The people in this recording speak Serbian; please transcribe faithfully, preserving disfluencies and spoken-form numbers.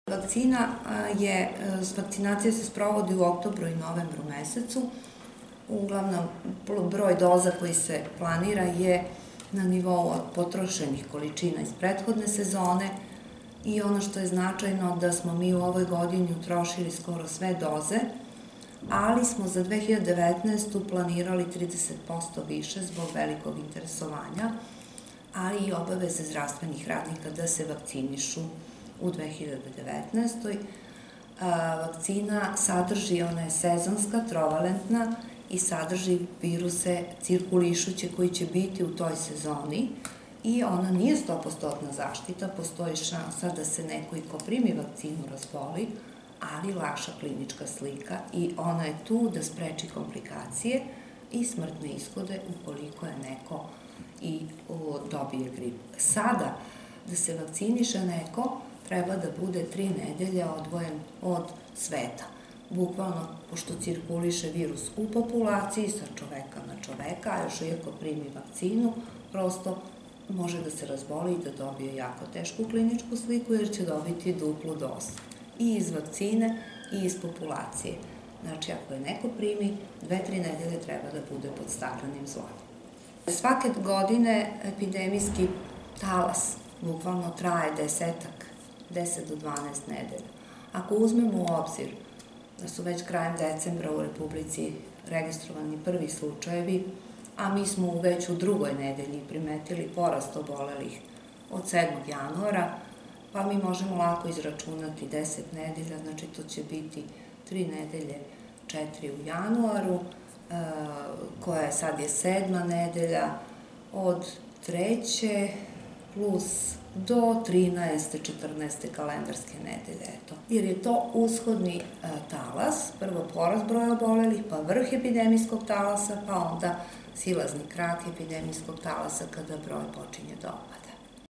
Vakcina je, vakcinacija se sprovodi u oktobru i novembru mesecu. Uglavnom, broj doza koji se planira je na nivou potrošenih količina iz prethodne sezone i ono što je značajno da smo mi u ovoj godini utrošili skoro sve doze, ali smo za dve hiljade devetnaestu. planirali trideset posto više zbog velikog interesovanja, ali i obaveze zdravstvenih radnika da se vakcinišu u dve hiljade devetnaestoj. Vakcina sadrži, ona je sezonska, trovalentna i sadrži viruse cirkulišuće koji će biti u toj sezoni i ona nije sto posto zaštita, postoji šansa da se neko i ko primi vakcinu razboli, ali lakša klinička slika i ona je tu da spreči komplikacije i smrtne ishode ukoliko je neko i dobije grip. Sada, da se vakciniše neko, treba da bude tri nedelje odvojen od sveta. Bukvalno, pošto cirkuliše virus u populaciji sa čoveka na čoveka, a još iako primi vakcinu, prosto može da se razboli i da dobije jako tešku kliničku sliku jer će dobiti duplu dozu. I iz vakcine i iz populacije. Znači, ako je neko primi, dve, tri nedelje treba da bude pod staklenim zvonom. Svake godine epidemijski talas bukvalno traje desetak, deset do dvanaest nedelja. Ako uzmemo u obzir da su već krajem decembra u Republici registrovani prvi slučajevi, a mi smo već u drugoj nedelji primetili porast obolelih od sedmog januara, pa mi možemo lako izračunati deset nedelja, znači to će biti tri nedelje, četiri u januaru, koja je sad je sedma nedelja, od treće plus do trinaeste, četrnaeste kalendarske nedelje. Jer je to ushodni talas, prvo porast broja obolelih, pa vrh epidemijskog talasa, pa onda silazni krak epidemijskog talasa kada broj počinje da opada.